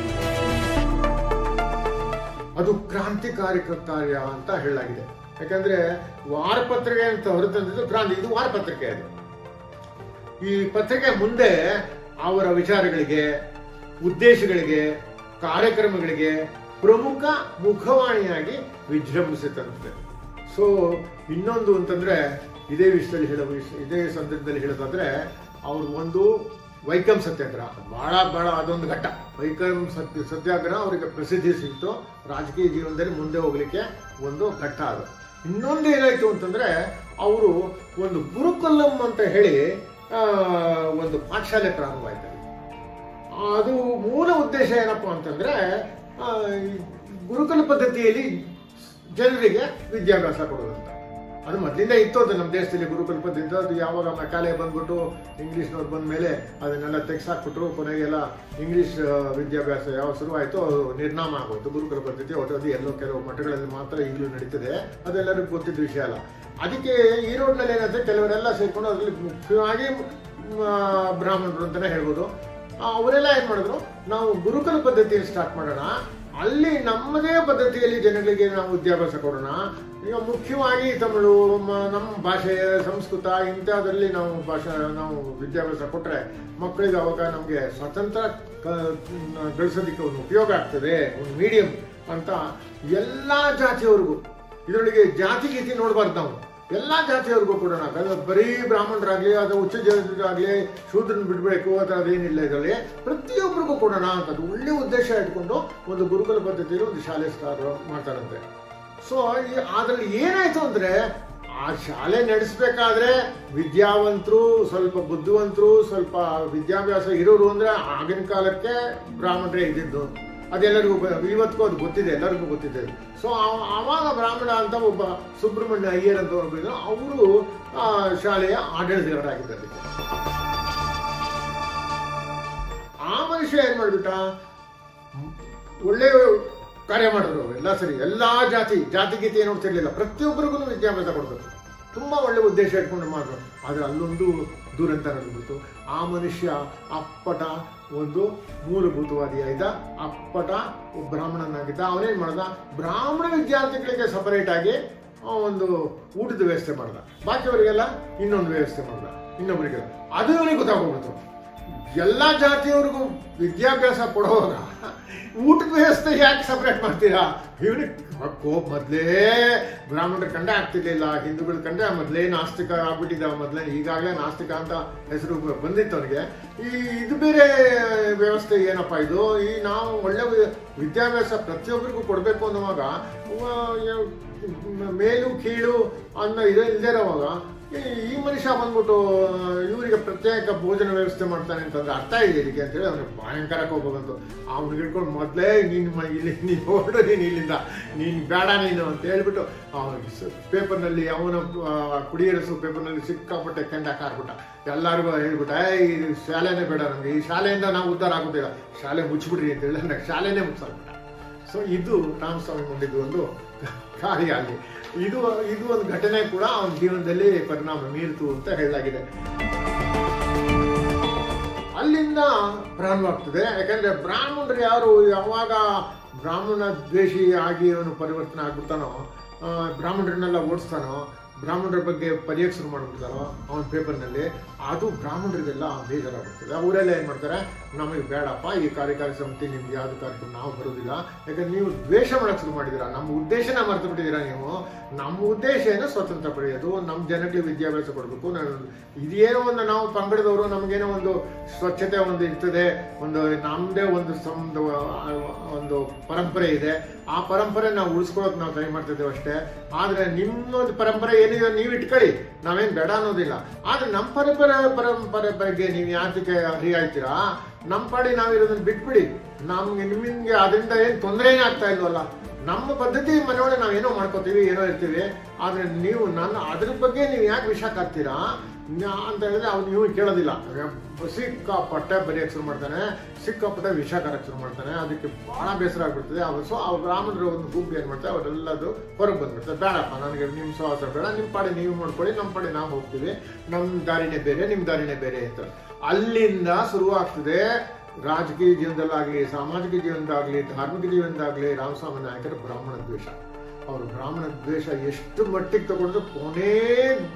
ಅದು ಕ್ರಾಂತಿಕಾರಿ ಕಾರ್ಯ ಅಂತ ಹೇಳಲಾಗಿದೆ. ಯಾಕಂದ್ರೆ ವಾರಪತ್ರಿಕೆ ಅಂತ ಹೊರತಂದಿದ್ದು ಕ್ರಾಂತಿ, ಇದು ವಾರಪತ್ರಿಕೆ. ಅದು ಈ ಪತ್ರಿಕೆ ಮುಂದೆ ಅವರ ವಿಚಾರಗಳಿಗೆ, ಉದ್ದೇಶಗಳಿಗೆ, ಕಾರ್ಯಕ್ರಮಗಳಿಗೆ ಪ್ರಮುಖ ಮುಖವಾಣಿಯಾಗಿ ವಿಜೃಂಭಿಸಿತಂತೆ. ಸೊ ಇನ್ನೊಂದು ಅಂತಂದ್ರೆ ಇದೇ ವಿಷಯದಲ್ಲಿ ಇದೇ ಸಂದರ್ಭದಲ್ಲಿ ಹೇಳೋದಾದ್ರೆ ಅವ್ರ ಒಂದು ವೈಕಂ ಸತ್ಯಾಗ್ರಹ ಬಹಳ ಅದೊಂದು ಘಟ್ಟ. ವೈಕಂ ಸತ್ಯಾಗ್ರಹ ಅವರಿಗೆ ಪ್ರಸಿದ್ಧಿ ಸಿಕ್ತು, ರಾಜಕೀಯ ಜೀವನದಲ್ಲಿ ಮುಂದೆ ಹೋಗ್ಲಿಕ್ಕೆ ಒಂದು ಘಟ್ಟ ಅದು. ಇನ್ನೊಂದು ಏನಾಯ್ತು ಅಂತಂದ್ರೆ ಅವರು ಒಂದು ಗುರುಕುಲಂ ಅಂತ ಹೇಳಿ ಒಂದು ಪಾಠಶಾಲೆ ಪ್ರಾರಂಭ ಆಯ್ತು. ಅದು ಮೂಲ ಉದ್ದೇಶ ಏನಪ್ಪಾ ಅಂತಂದ್ರೆ ಗುರುಕುಲ ಪದ್ಧತಿಯಲ್ಲಿ ಜನರಿಗೆ ವಿದ್ಯಾಭ್ಯಾಸ ಕೊಡೋದಂತ. ಅದು ಮೊದಲಿಂದ ಇತ್ತು, ಅದು ನಮ್ಮ ದೇಶದಲ್ಲಿ ಗುರುಕುಲ ಪದ್ಧತಿ. ಅದು ಯಾವಾಗ ಮೆಕಾಲೆ ಬಂದ್ಬಿಟ್ಟು ಇಂಗ್ಲೀಷ್ನವ್ರು ಬಂದ ಮೇಲೆ ಅದನ್ನೆಲ್ಲ ತೆಗೆಸಾಕ್ಬಿಟ್ರು, ಕೊನೆಗೆಲ್ಲ ಇಂಗ್ಲೀಷ್ ವಿದ್ಯಾಭ್ಯಾಸ ಯಾವ ಶುರುವಾಯಿತು ಅದು ನಿರ್ನಾಮ ಆಗೋಯ್ತು. ಗುರುಕುಲ ಪದ್ಧತಿ ಅದು ಎಲ್ಲೋ ಕೆಲವು ಮಠಗಳಲ್ಲಿ ಮಾತ್ರ ಈಗಲೂ ನಡೀತದೆ, ಅದೆಲ್ಲರಿಗೂ ಗೊತ್ತಿದ್ದ ವಿಷಯ ಅಲ್ಲ. ಅದಕ್ಕೆ ಈ ರೋಡ್ನಲ್ಲಿ ಏನಾದ್ರೆ ಕೆಲವರೆಲ್ಲ ಸೇರ್ಕೊಂಡು ಅದರಲ್ಲಿ ಮುಖ್ಯವಾಗಿ ಬ್ರಾಹ್ಮಣರು ಅಂತಲೇ ಹೇಳ್ಬೋದು. ಅವರೆಲ್ಲ ಏನು ಮಾಡಿದ್ರು, ನಾವು ಗುರುಕುಲ ಪದ್ಧತಿಯಲ್ಲಿ ಸ್ಟಾರ್ಟ್ ಮಾಡೋಣ, ಅಲ್ಲಿ ನಮ್ಮದೇ ಪದ್ಧತಿಯಲ್ಲಿ ಜನಗಳಿಗೆ ನಾವು ವಿದ್ಯಾಭ್ಯಾಸ ಕೊಡೋಣ. ಈಗ ಮುಖ್ಯವಾಗಿ ತಮಿಳು, ನಮ್ಮ ಭಾಷೆ, ಸಂಸ್ಕೃತ ಇಂಥದ್ರಲ್ಲಿ ನಾವು ವಿದ್ಯಾಭ್ಯಾಸ ಕೊಟ್ಟರೆ ಮಕ್ಕಳಿಗೆ ಅವಾಗ ನಮಗೆ ಸ್ವಾತಂತ್ರ್ಯ ಗಳಿಸೋದಕ್ಕೆ ಒಂದು ಉಪಯೋಗ ಆಗ್ತದೆ, ಒಂದು ಮೀಡಿಯಂ ಅಂತ ಎಲ್ಲ ಜಾತಿಯವರಿಗೂ. ಇದರೊಳಗೆ ಜಾತಿ ಗೀತಿ ನೋಡಬಾರ್ದು ನಾವು, ಎಲ್ಲ ಜಾತಿಯವರಿಗೂ ಕೊಡೋಣ. ಬರೀ ಬ್ರಾಹ್ಮಣರಾಗ್ಲಿ ಅಥವಾ ಉಚ್ಚ ಜಾತಿಯರಾಗ್ಲಿ ಶೂದ್ರನ ಬಿಡಬೇಕು ಅಥವಾ ಅದೇನಿಲ್ಲ, ಇದರಲ್ಲಿ ಪ್ರತಿಯೊಬ್ಬರಿಗೂ ಕೊಡೋಣ ಅಂತ ಒಳ್ಳೆ ಉದ್ದೇಶ ಇಟ್ಕೊಂಡು ಒಂದು ಗುರುಕುಲ ಪದ್ಧತಿಯಲ್ಲಿ ಒಂದು ಶಾಲೆ ಸ್ಟಾರ್ಟ್ ಮಾಡ್ತಾರಂತೆ. ಸೊ ಅದ್ರಲ್ಲಿ ಏನಾಯ್ತು ಅಂದ್ರೆ ಆ ಶಾಲೆ ನಡೆಸಬೇಕಾದ್ರೆ ವಿದ್ಯಾವಂತರು, ಸ್ವಲ್ಪ ಬುದ್ಧಿವಂತರು, ಸ್ವಲ್ಪ ವಿದ್ಯಾಭ್ಯಾಸ ಇರೋರು ಅಂದ್ರೆ ಆಗಿನ ಕಾಲಕ್ಕೆ ಬ್ರಾಹ್ಮಣರೇ ಇದ್ದಿದ್ದು. ಅದೆಲ್ಲರಿಗೂ ಇವತ್ತಿಗೂ ಅದು ಗೊತ್ತಿದೆ, ಎಲ್ಲರಿಗೂ ಗೊತ್ತಿದೆ. ಸೊ ಆವಾಗ ಬ್ರಾಹ್ಮಣ ಅಂತ ಒಬ್ಬ ಸುಬ್ರಹ್ಮಣ್ಯ ಅಯ್ಯರ್ ಅಂತ ಒಬ್ಬರು, ಅವರು ಶಾಲೆಯ ಆಡಳಿತಗಾರರಾಗಿದ್ದಾರೆ. ಆ ಮನುಷ್ಯ ಏನ್ ಮಾಡ್ಬಿಟ್ಟ, ಒಳ್ಳೆ ಕಾರ್ಯ ಮಾಡಿದ್ರು. ಎಲ್ಲ ಸರಿ, ಎಲ್ಲಾ ಜಾತಿ ಗೀತಿ ಏನು ನೋಡ್ತಿರ್ಲಿಲ್ಲ, ಪ್ರತಿಯೊಬ್ಬರಿಗೂ ವಿದ್ಯಾಭ್ಯಾಸ ಕೊಡ್ಬೇಕು, ತುಂಬಾ ಒಳ್ಳೆ ಉದ್ದೇಶ ಇಟ್ಕೊಂಡು ಮಾಡಿದ್ರು. ಆದ್ರೆ ಅಲ್ಲೊಂದು ದುರಂತ ನಡೆದ್ಬಿಟ್ಟು ಆ ಮನುಷ್ಯ ಅಪ್ಪಟ ಒಂದು ಮೂಲಭೂತವಾದಿಯಾಗಿದ್ದ, ಅಪ್ಪಟ ಬ್ರಾಹ್ಮಣನಾಗಿದ್ದ. ಅವನೇನ್ ಮಾಡ್ದ, ಬ್ರಾಹ್ಮಣ ವಿದ್ಯಾರ್ಥಿಗಳಿಗೆ ಸಪರೇಟ್ ಆಗಿ ಒಂದು ಊಟದ ವ್ಯವಸ್ಥೆ ಮಾಡ್ದ, ಬಾಕಿಯವರಿಗೆಲ್ಲ ಇನ್ನೊಂದು ವ್ಯವಸ್ಥೆ ಮಾಡ್ದ, ಇನ್ನೊಬ್ಬರಿಗೆಲ್ಲ. ಅದು ಇವನಿಗೆ ಗೊತ್ತಾಗೋಗ್ಬಿಡ್ತು. ಎಲ್ಲ ಜಾತಿಯವರಿಗೂ ವಿದ್ಯಾಭ್ಯಾಸ ಕೊಡುವಾಗ ಊಟದ ವ್ಯವಸ್ಥೆ ಯಾಕೆ ಸಪರೇಟ್ ಮಾಡ್ತೀರಾ? ಇವನಿಗೆ ಮೊದಲೇ ಬ್ರಾಹ್ಮಣರ ಕಂಡೆ ಆಗ್ತಿರ್ಲಿಲ್ಲ, ಹಿಂದೂಗಳ ಕಂಡೆ ಮೊದಲೇ ನಾಸ್ತಿಕ ಆಗ್ಬಿಟ್ಟಿದ್ದ. ಮೊದಲೇ ಈಗಾಗಲೇ ನಾಸ್ತಿಕ ಅಂತ ಹೆಸರು ಬಂದಿತ್ತು ಅವನಿಗೆ. ಇದು ಬೇರೆ ವ್ಯವಸ್ಥೆ ಏನಪ್ಪಾ ಇದು? ನಾವು ಒಳ್ಳೆ ವಿದ್ಯಾಭ್ಯಾಸ ಪ್ರತಿಯೊಬ್ಬರಿಗೂ ಕೊಡಬೇಕು ಅನ್ನುವಾಗ ಮೇಲು ಕೀಳು ಅನ್ನೋ ಇಲ್ಲದೇ ಇರೋವಾಗ ಈ ಮನುಷ್ಯ ಬಂದ್ಬಿಟ್ಟು ಇವರಿಗೆ ಪ್ರತ್ಯೇಕ ಭೋಜನ ವ್ಯವಸ್ಥೆ ಮಾಡ್ತಾನೆ ಅಂತಂದ್ರೆ ಅರ್ಥ ಇದೆ ಇದಕ್ಕೆ ಅಂತೇಳಿ ಅವ್ನಿಗೆ ಭಯಂಕರ ಕೋಪ ಬಂತು. ಅವ್ನಿಗೆ ಹಿಡ್ಕೊಂಡು ಮೊದಲೇ ನೀನು ಹೊರಡು, ನೀನು ಇಲ್ಲಿಂದ, ನೀನು ಬೇಡ ನೀನು ಅಂತ ಹೇಳ್ಬಿಟ್ಟು ಪೇಪರ್ನಲ್ಲಿ ಅವನ ಕುಡಿಯರಸು ಪೇಪರ್ನಲ್ಲಿ ಸಿಕ್ಕಾಪಟ್ಟೆ ಕೆಂಡ ಹಾಕ್ಬಿಟ್ಟ. ಎಲ್ಲರಿಗೂ ಹೇಳ್ಬಿಟ್ಟ, ಈ ಶಾಲೆನೇ ಬೇಡ ನಮಗೆ, ಈ ಶಾಲೆಯಿಂದ ನಾವು ಉದ್ಧಾರ ಆಗೋದಿಲ್ಲ, ಶಾಲೆ ಮುಚ್ಚಿಬಿಡ್ರಿ ಅಂತ ಹೇಳಿ ನನಗೆ ಶಾಲೆನೇ ಮುಚ್ಚಾಕ್ಬಿಟ್ಟ. ಸೊ ಇದು ರಾಮಸ್ವಾಮಿ ಮುಂದಿದ್ದು ಒಂದು ಕಾರ್ಯ. ಅಲ್ಲಿ ಇದು ಒಂದು ಘಟನೆ ಕೂಡ ಅವನ ಜೀವನದಲ್ಲಿ ಪರಿಣಾಮ ಬೀರಿತು ಅಂತ ಹೇಳಲಾಗಿದೆ. ಅಲ್ಲಿಂದ ಪ್ರಾರಂಭವಾಗ್ತದೆ. ಯಾಕಂದ್ರೆ ಬ್ರಾಹ್ಮಣರು ಯಾರು ಯಾವಾಗ ಬ್ರಾಹ್ಮಣ ದ್ವೇಷಿ ಆಗಿ ಅವನು ಪರಿವರ್ತನೆ ಆಗ್ಬಿಡ್ತಾನೋ, ಬ್ರಾಹ್ಮಣರನ್ನೆಲ್ಲ ಓಡಿಸ್ತಾನೋ, ಬ್ರಾಹ್ಮಣರ ಬಗ್ಗೆ ಬರೆಯಕ್ಕೆ ಶುರು ಮಾಡ್ಬಿಡ್ತಾರೋ ಅವನ ಪೇಪರ್ನಲ್ಲಿ, ಅದು ಬ್ರಾಹ್ಮಣರಿಗೆಲ್ಲ ಬೇಜಾರಾಗ್ಬಿಡ್ತದೆ. ಅವರೆಲ್ಲ ಏನು ಮಾಡ್ತಾರೆ, ನಮಗೆ ಬೇಡಪ್ಪ ಈ ಕಾರ್ಯಕಾರಿ ಸಮಿತಿ, ನಿಮ್ಗೆ ಯಾವ್ದು ಕಾರ್ಯಕ್ರಮ ನಾವು ಬರೋದಿಲ್ಲ, ಯಾಕಂದ್ರೆ ನೀವು ದ್ವೇಷ ಮಾಡಕ್ಕೆ ಶುರು ಮಾಡಿದ್ದೀರಾ, ನಮ್ಮ ಉದ್ದೇಶನ ಮರೆತು ಬಿಟ್ಟಿದ್ದೀರಾ ನೀವು. ನಮ್ಮ ಉದ್ದೇಶ ಏನು ಸ್ವತಂತ್ರ ಪಡೆಯೋದು, ನಮ್ಮ ಜನಕ್ಕೆ ವಿದ್ಯಾಭ್ಯಾಸ ಕೊಡಬೇಕು. ಇದೇನೋ ಒಂದು ನಾವು ಪಂಗಡದವರು, ನಮಗೇನೋ ಒಂದು ಸ್ವಚ್ಛತೆ ಒಂದು ಇರ್ತದೆ, ಒಂದು ನಮ್ಮದೇ ಒಂದು ಪರಂಪರೆ ಇದೆ. ಆ ಪರಂಪರೆ ನಾವು ಉಳಿಸ್ಕೊಳ್ಳೋಕೆ ನಾವು ಟ್ರೈ ಮಾಡ್ತಿದ್ದೇವೆ ಅಷ್ಟೇ. ಆದ್ರೆ ನಿಮ್ಮೊಂದು ಪರಂಪರೆ ಏನಿದೆ ನೀವು ಇಟ್ಕೊಳ್ಳಿ, ನಾವೇನು ಬೇಡ ಅನ್ನೋದಿಲ್ಲ. ಆದ್ರೆ ನಮ್ಮ ಪರಂಪರೆ ಬಗ್ಗೆ ನೀವು ಯಾತಕ್ಕೆ ರಿಯಾಯ್ತೀರಾ? ನಮ್ಮ ಪಾಡಿ ನಾವಿರೋದನ್ನ ಬಿಟ್ಬಿಡಿ. ನಿಮಗೆ ಅದರಿಂದ ಏನು ತೊಂದರೆ ಏನಾಗ್ತಾ ಇಲ್ವಲ್ಲ. ನಮ್ಮ ಪದ್ಧತಿ ಮನೆಯೊಳಗೆ ನಾವೇನೋ ಮಾಡ್ಕೋತೀವಿ, ಏನೋ ಇರ್ತೀವಿ. ಆದ್ರೆ ನೀವು ಅದ್ರ ಬಗ್ಗೆ ನೀವು ಯಾಕೆ ವಿಷ ಹಾಕ್ತೀರಾ ಅಂತ ಹೇಳಿದ್ರೆ ಅವ್ನು ನೀವು ಕೇಳೋದಿಲ್ಲ. ಸಿಕ್ಕಾಪಟ್ಟೆ ಬರೆಯಕ್ಕೆ ಶುರು ಮಾಡ್ತಾನೆ, ಸಿಕ್ಕಾಪಟ್ಟೆ ವಿಷ ಕರಕ್ಕೆ ಶುರು ಮಾಡ್ತಾನೆ. ಅದಕ್ಕೆ ಬಹಳ ಬೇಸರ ಆಗ್ಬಿಡ್ತದೆ. ಸೊ ಅವ್ರ ಬ್ರಾಹ್ಮಣರು ಒಂದು ಗುಂಪು ಏನ್ ಮಾಡ್ತಾರೆ, ಅವರೆಲ್ಲದು ಹೊರಗೆ ಬಂದ್ಬಿಡ್ತಾರೆ. ಬೇಡಪ್ಪ, ನನಗೆ ನಿಮ್ಮ ಸಹವಾಸ ಬೇಡ, ನಿಮ್ಮ ಪಾಡಿ ನೀವು ಮಾಡ್ಕೊಳ್ಳಿ, ನಮ್ಮ ಪಾಡಿ ನಾವು ಹೋಗ್ತೀವಿ, ನಮ್ಮ ದಾರಿನೇ ಬೇರೆ, ನಿಮ್ಮ ದಾರಿನೇ ಬೇರೆ ಅಂತ. ಅಲ್ಲಿಂದ ಶುರುವಾಗ್ತದೆ ರಾಜಕೀಯ ಜೀವನದಲ್ಲಾಗಲಿ, ಸಾಮಾಜಿಕ ಜೀವನದಾಗಲಿ, ಧಾರ್ಮಿಕ ಜೀವನದಾಗಲಿ ರಾಮಸ್ವಾಮಿ ನಾಯಕರ ಬ್ರಾಹ್ಮಣ ದ್ವೇಷ. ಅವರು ಬ್ರಾಹ್ಮಣ ದ್ವೇಷ ಎಷ್ಟು ಮಟ್ಟಿಗೆ ತಗೊಂಡ್ರೆ ಕೊನೆ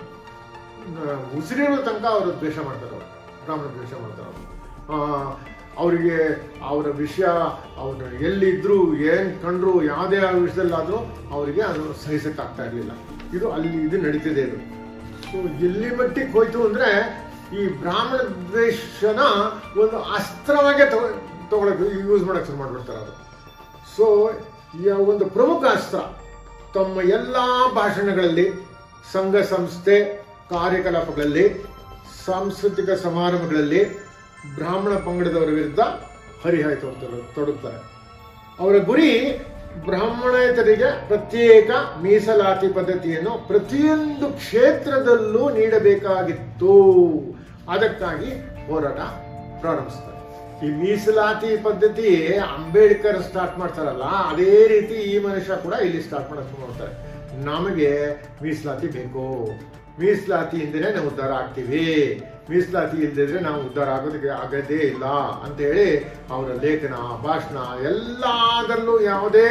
ಉಸಿರಿರೋ ತನಕ ಅವರು ದ್ವೇಷ ಮಾಡ್ತಾರೆ, ಅವರು ಬ್ರಾಹ್ಮಣ ದ್ವೇಷ ಮಾಡ್ತಾರೆ. ಅವರು ಅವರಿಗೆ ಅವರ ವಿಷಯ ಅವರು ಎಲ್ಲಿದ್ರು ಏನು ಕಂಡ್ರು ಯಾವುದೇ ವಿಷಯದಲ್ಲಾದರೂ ಅವರಿಗೆ ಅದು ಸಹಿಸಕ್ಕಾಗ್ತಾ ಇರಲಿಲ್ಲ. ಇದು ಅಲ್ಲಿ ಇದು ನಡೀತಿದೆ. ಇದು ಸೊ ಎಲ್ಲಿ ಮಟ್ಟಿಗೆ ಹೋಯ್ತು ಅಂದರೆ ಈ ಬ್ರಾಹ್ಮಣ ದ್ವೇಷನ ಒಂದು ಅಸ್ತ್ರವಾಗೇ ತಗೊಳಕ್ಕೆ ಯೂಸ್ ಮಾಡೋಕ್ಕೆ ಶುರು ಮಾಡಿಬಿಡ್ತಾರೆ ಅದು. ಸೊ ಈ ಒಂದು ಪ್ರಮುಖ ಅಸ್ತ್ರ ತಮ್ಮ ಎಲ್ಲ ಭಾಷಣಗಳಲ್ಲಿ, ಸಂಘ ಸಂಸ್ಥೆ ಕಾರ್ಯಕಲಾಪಗಳಲ್ಲಿ, ಸಾಂಸ್ಕೃತಿಕ ಸಮಾರಂಭಗಳಲ್ಲಿ ಬ್ರಾಹ್ಮಣ ಪಂಗಡದವರ ವಿರುದ್ಧ ಹರಿಹಾಯ್ತು ತೊಡಗುತ್ತಾರೆ. ಅವರ ಗುರಿ ಬ್ರಾಹ್ಮಣೇತರಿಗೆ ಪ್ರತ್ಯೇಕ ಮೀಸಲಾತಿ ಪದ್ಧತಿಯನ್ನು ಪ್ರತಿಯೊಂದು ಕ್ಷೇತ್ರದಲ್ಲೂ ನೀಡಬೇಕಾಗಿತ್ತು. ಅದಕ್ಕಾಗಿ ಹೋರಾಟ ಪ್ರಾರಂಭಿಸ್ತಾರೆ. ಈ ಮೀಸಲಾತಿ ಪದ್ಧತಿ ಅಂಬೇಡ್ಕರ್ ಸ್ಟಾರ್ಟ್ ಮಾಡ್ತಾರಲ್ಲ, ಅದೇ ರೀತಿ ಈ ಮನುಷ್ಯ ಕೂಡ ಇಲ್ಲಿ ಸ್ಟಾರ್ಟ್ ಮಾಡಕ್ಕೆ ನೋಡ್ತಾರೆ. ನಮಗೆ ಮೀಸಲಾತಿ ಬೇಕು, ಮೀಸಲಾತಿಯಿಂದಲೇ ನಾವು ಉದ್ಧಾರ ಆಗ್ತೀವಿ, ಮೀಸಲಾತಿ ಇಲ್ಲದಿದ್ರೆ ನಾವು ಉದ್ಧಾರ ಆಗೋದಕ್ಕೆ ಆಗೋದೇ ಇಲ್ಲ ಅಂತ ಹೇಳಿ ಅವರ ಲೇಖನ, ಭಾಷಣ ಎಲ್ಲದರಲ್ಲೂ ಯಾವುದೇ